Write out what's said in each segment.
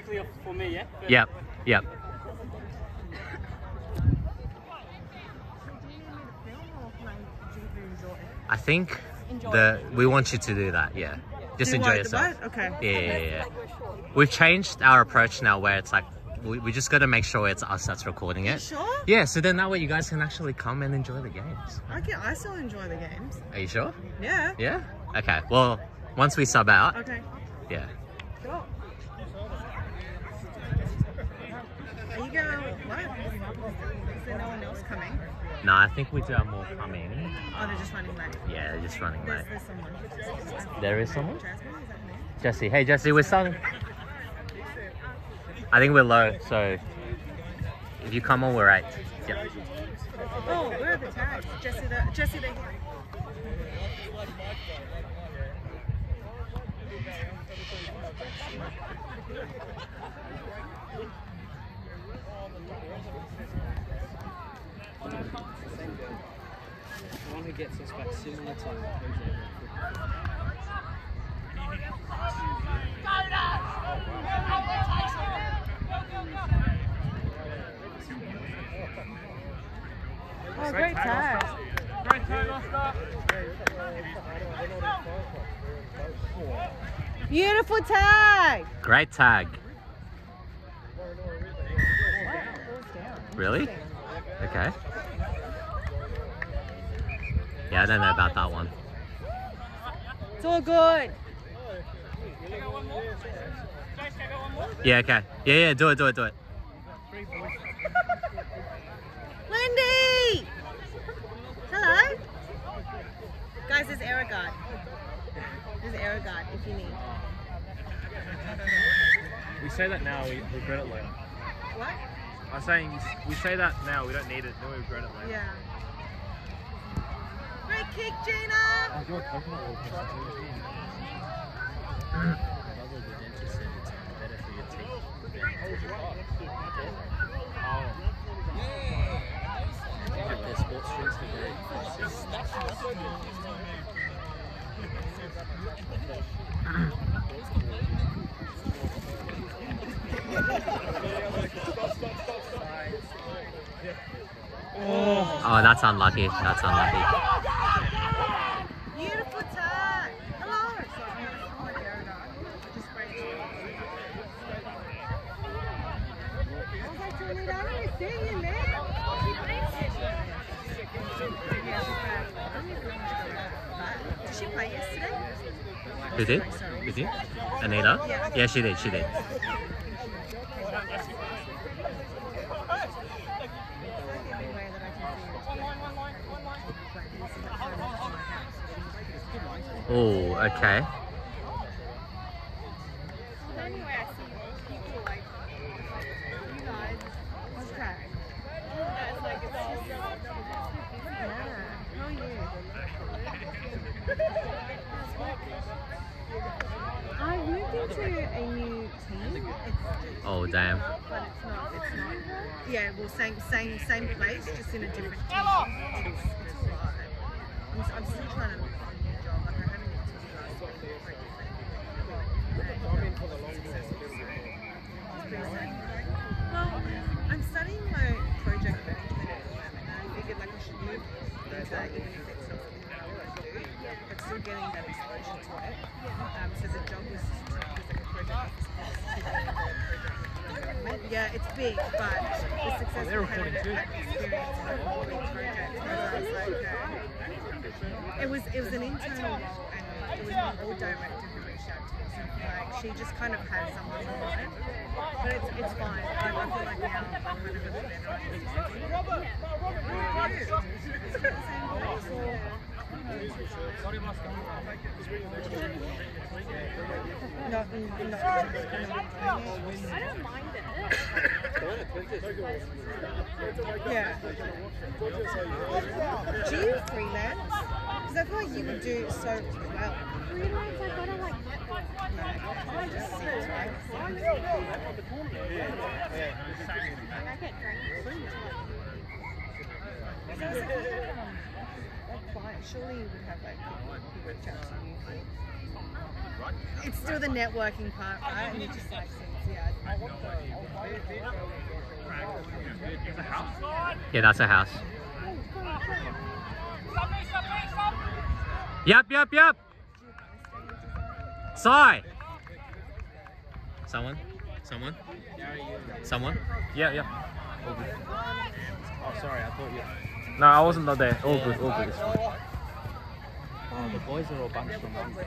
clear for me, yeah? Yep, yep. I think we want you to do that, yeah. Just enjoy yourself. Okay. Yeah. We've changed our approach now where it's like, we just got to make sure it's us that's recording it. Sure? Yeah, so then that way you guys can actually come and enjoy the games. Okay, I still enjoy the games. Are you sure? Yeah. Yeah? Okay, well, once we sub out. Okay. Yeah. Sure. Are you going, what? Is there no one else coming? No, I think we do have more coming. Oh, they're just running late. Yeah, they're just running late. There's someone. There is someone? Jasmine, is that me? Jesse, hey Jesse, we're starting. I think we're low, so if you come on, we're 8. Yep. Oh, where are the tags? Jesse, they're here. The one who gets us back similar to Oh, great tag. Great tag, Oscar. Beautiful tag. Great tag. Really? Okay. Yeah, I don't know about that one. It's all good. Yeah, okay. Yeah, do it. Lindy! Hello? Guys, there's Air Guard. There's Air Guard if you need. We say that now, we regret it later. What? I'm saying we say that now, we don't need it, then we regret it later. Yeah. Great kick, Gina! Oh, your coconut oil person too. Oh, that's unlucky. That's unlucky. Beautiful tag! Hello! Just great. I didn't see you, man! Did she play yesterday? Who did? Who did? Anita? Yeah, she did. She did. Oh, okay. Anyway, I see people like you guys. Okay. That's like it's all. Yeah. How are you? I moved into a new team. Oh, damn. But it's not. Yeah, well, same place, just in a different team. It's alright. I'm still trying to look for a new job. Like I haven't Well, I'm studying my project management at the moment, and I figured like I should move into that even if it's not something that I want to do, but still getting that exposure to it. So the job was like a project yeah, it's big, but the successful candidate had experience in all big projects. So I was like, it was an internal role, and it was my old director who reached out to me. So like she just kind of had someone in mind, but it's fine. I feel like now I'm kind of a bit better at it. No, I don't mind it. Yeah. Do you freelance? Because I feel like you would do so well. Freelance, I gotta like network. I just sit, right? I get drinks. Surely you would have like people reach out to you. It's still the networking part, right? And you just like, yeah. Yeah, that's a house. Yep. Sai. Someone? Yeah. Oh, sorry, I thought you. No, I wasn't not there. All good. It's fine. Oh, the boys are all bunched from one.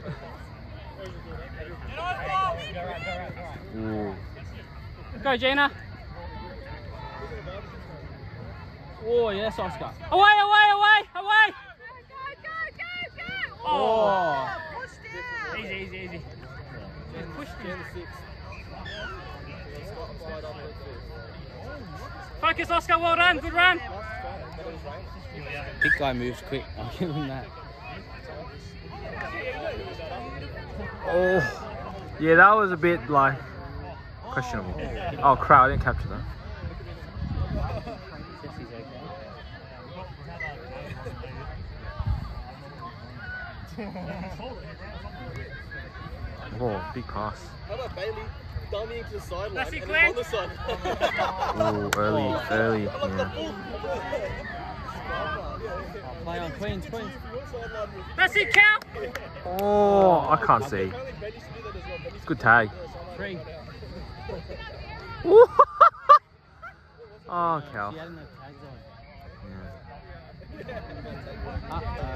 Ooh. Go, Gina. Oh, yes, Oscar. Away! Oh! Easy. Push down. Focus, Oscar. Well done. Good run. Big guy moves quick. I'll give him that. Oh. Yeah, that was a bit like questionable. Oh crap! I didn't capture that. Oh, big pass. How about Bailey dummying to the sideline That's it, and Glenn. on the side? Oh, early. Yeah. Play on Queens. That's it, Cal. Oh, I can't see. Good tag. 3. Oh, Cal. She had enough tags on. Yeah.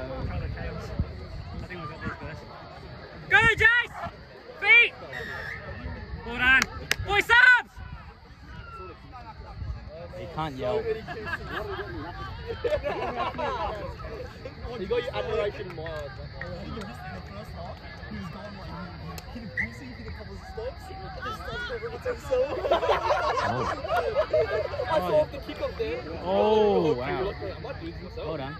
Uh-oh. Go, Jace! Feet! Well done. Boy subs! You can't yell. You got your admiration in my eyes. I thought the kick off there. Oh, wow. I might do this myself. Hold on.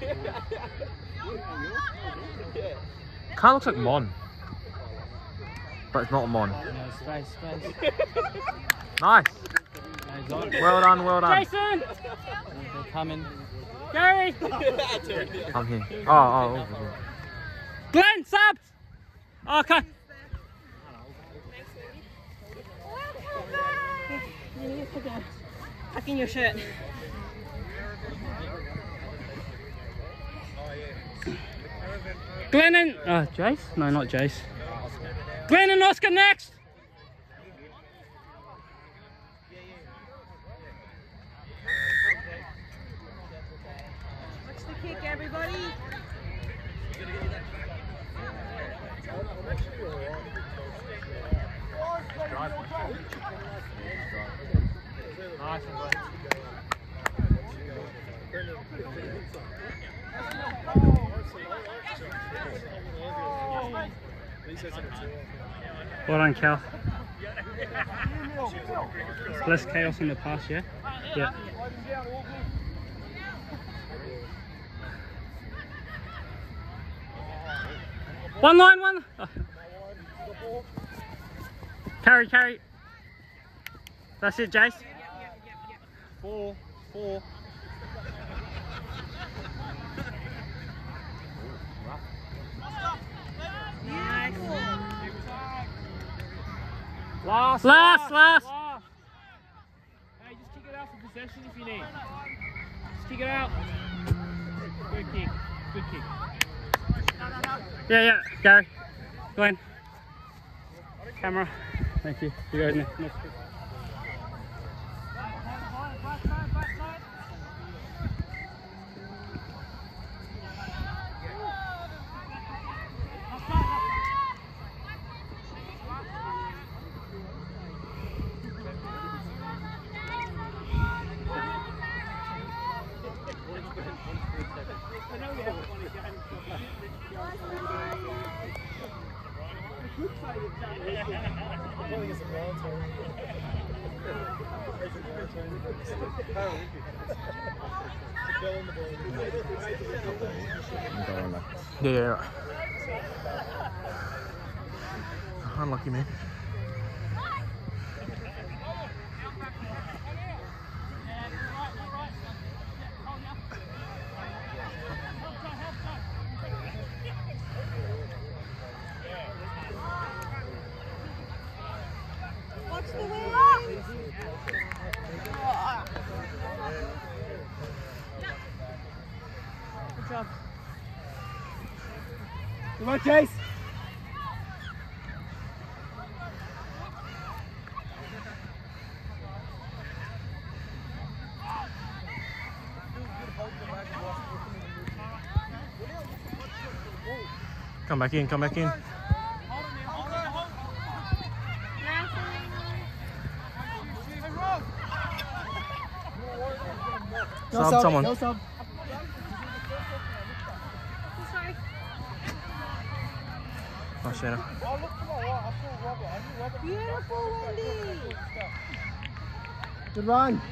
Kind of looks like Mon. But it's not Mon. No, space. Nice. No, he's on. Well done. Jason! They're coming. Gary! I'm here. Oh. Glenn, subs! Okay. Tuck in your shirt. Glenn and... Jace? No, not Jace. Glenn and Oscar next! Watch the kick, everybody. Nice one, Well done, Cal. Less chaos in the past, yeah? Yeah. One line. Oh. Carry. That's it, Jace. 4. Nice. Last. Hey, just kick it out for possession if you need. Just kick it out. Good kick. Yeah. Gary. Glenn. Camera. Thank you. You guys next. Yeah. Unlucky, man. Watch the wing. Good job. Come on, Chase. Come back in, come back in. Sub someone. No sub. Sorry. Oh, Shana. Beautiful, Wendy. Good run.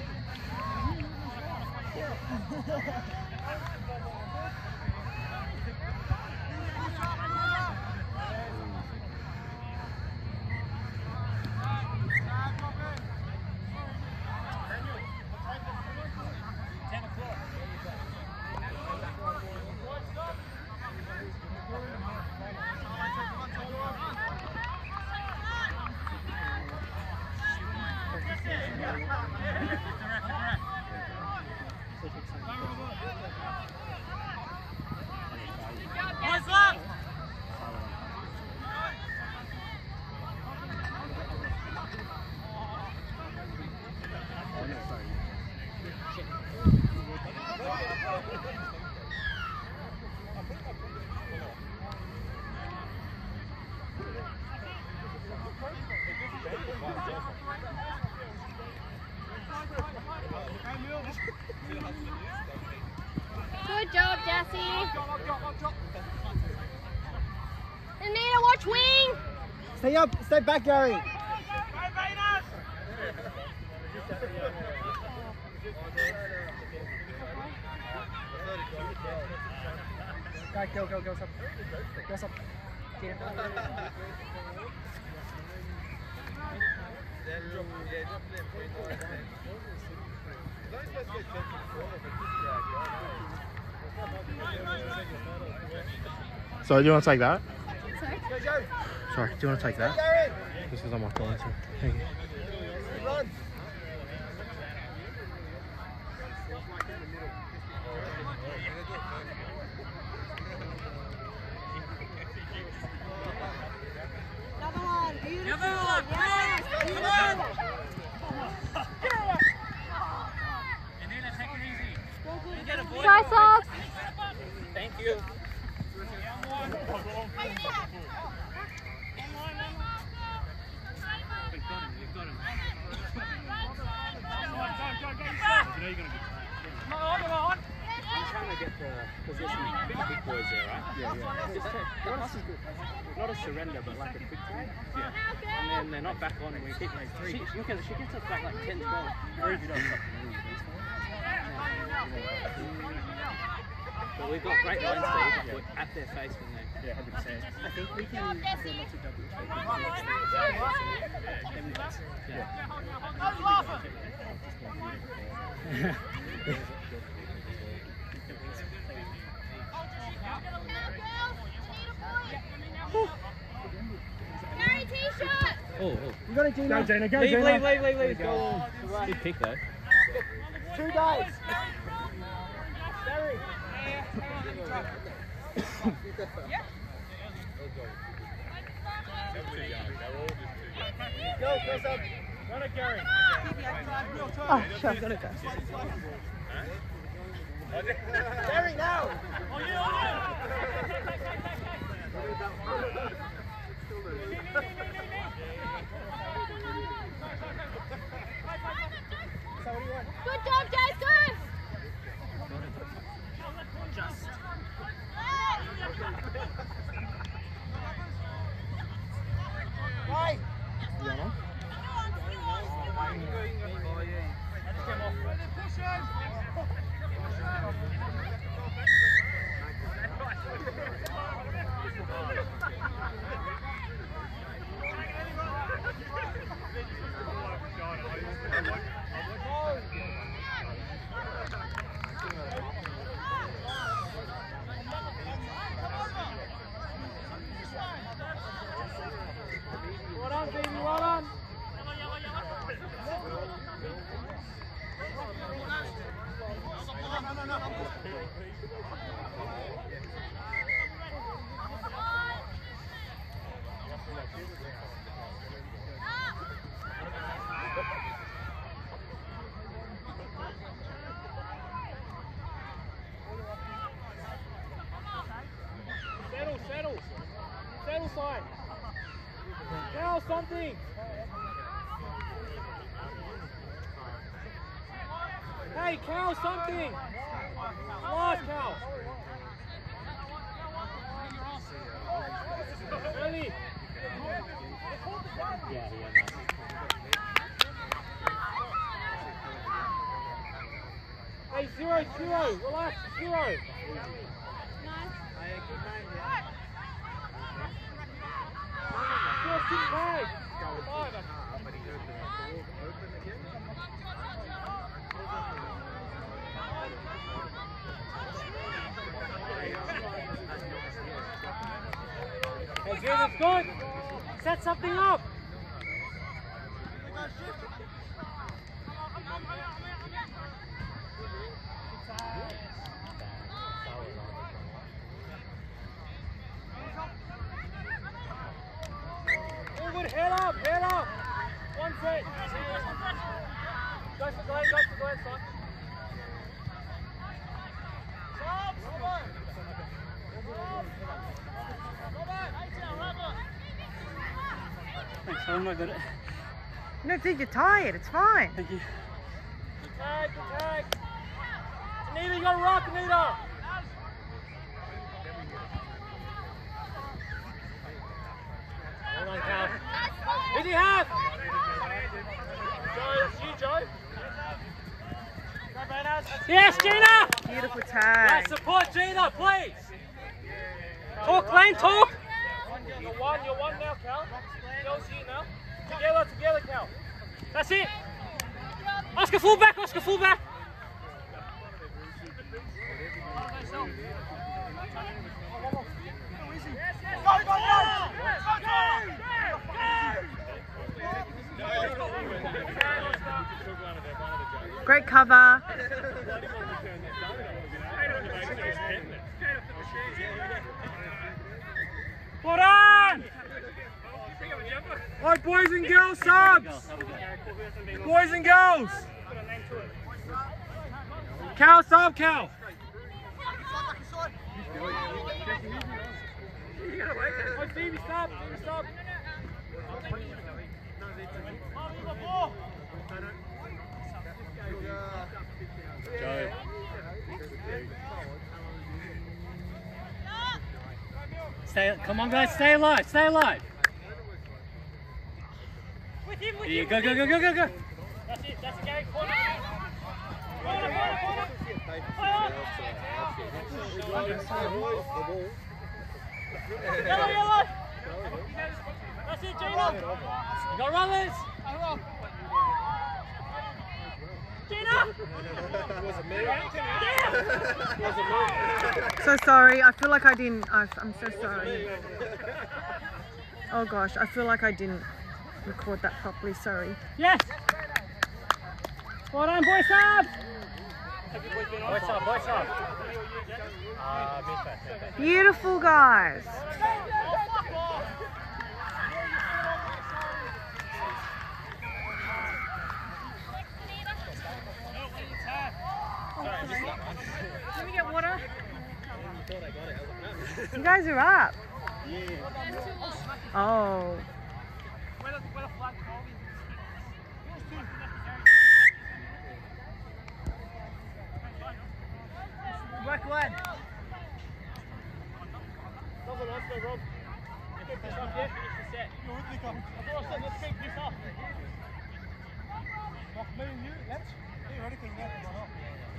Good job, Jesse. Anita, watch wing. Stay up. Stay back, Gary. Go, go, go, sub. Go, sub. So do you want to take that? Sorry? Sorry, do you want to take that? This is on my phone, so thank you. Run. Another one. Beautiful. Yes. Try socks. Thank you. Trying to get the position, big boys there, right? Yeah, yeah. Just not a surrender, but like a quick tag. Yeah. And then they're not back on, and we keep like she gets us back like 10, 12. But we've got great line speed. We're at their face when they. Yeah, 100%. I think we can have them to double Gary, T-shirt. Oh, You got it, Gina. Go, Gina, go, Leave, Gina. leave. Go. good pick though. 2 guys. Gary. Go, press up. Run it, Gary. Oh, sure. Gary, now. Good job, Jason. Right. Settle side. Now something. Hey, Cal, something. Last Cal. Ready? Yeah, Hey, 0-0. Relax, 0. Hey, good, it's good. Set something up. Forward, head up, head up. One set. Go for Glenn, son. Thanks, I'm not good at it. No, dude, you're tired. It's fine. Thank you. Good tag. Anita, you gotta rock, Anita. Hold on, Cal. Easy half. Joe, that's you, Joe. Yes, Gina. Beautiful tag. Nice support, Gina, please. Talk, Glenn, talk. You're one now, Cal. Cal's here now. Together, Cal. That's it. Oscar fullback. Great cover. Put on! All right, boys and girls, subs! Boys and girls! Cal, sub, Cal! Oh, Phoebe, stop! Stop! Joe. Come on, guys, stay alive, stay alive. Yeah, go. That's it, Gary. Corner. Yellow. That's it, Gina. You got runners. Gina. So sorry. I feel like I didn't. I'm so sorry. Oh gosh, I feel like I didn't record that properly. Sorry. Yes. Well done, boys up. Boys up. Beautiful, guys. Let me get water. You guys are up. Oh. Work, Glenn. Rob. Get this up, yeah? Finish the set. Let's keep this up. Me and you, let's. You're ready to go up.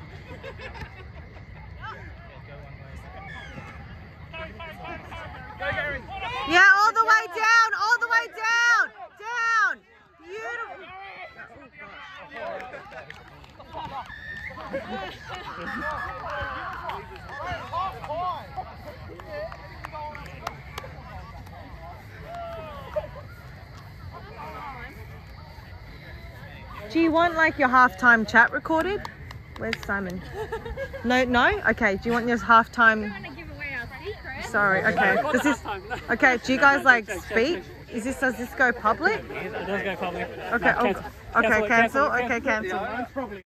Go, Gary. Yeah, all the way down, all the way down. Down. Beautiful. Do you want like your halftime chat recorded? Where's Simon? No, no? Okay, do you want your halftime? want to give away our secret. Sorry, okay. Does this, okay, do you guys like speak? Does this go public? It does go public. Okay, No, okay, cancel. cancel. Okay, cancel.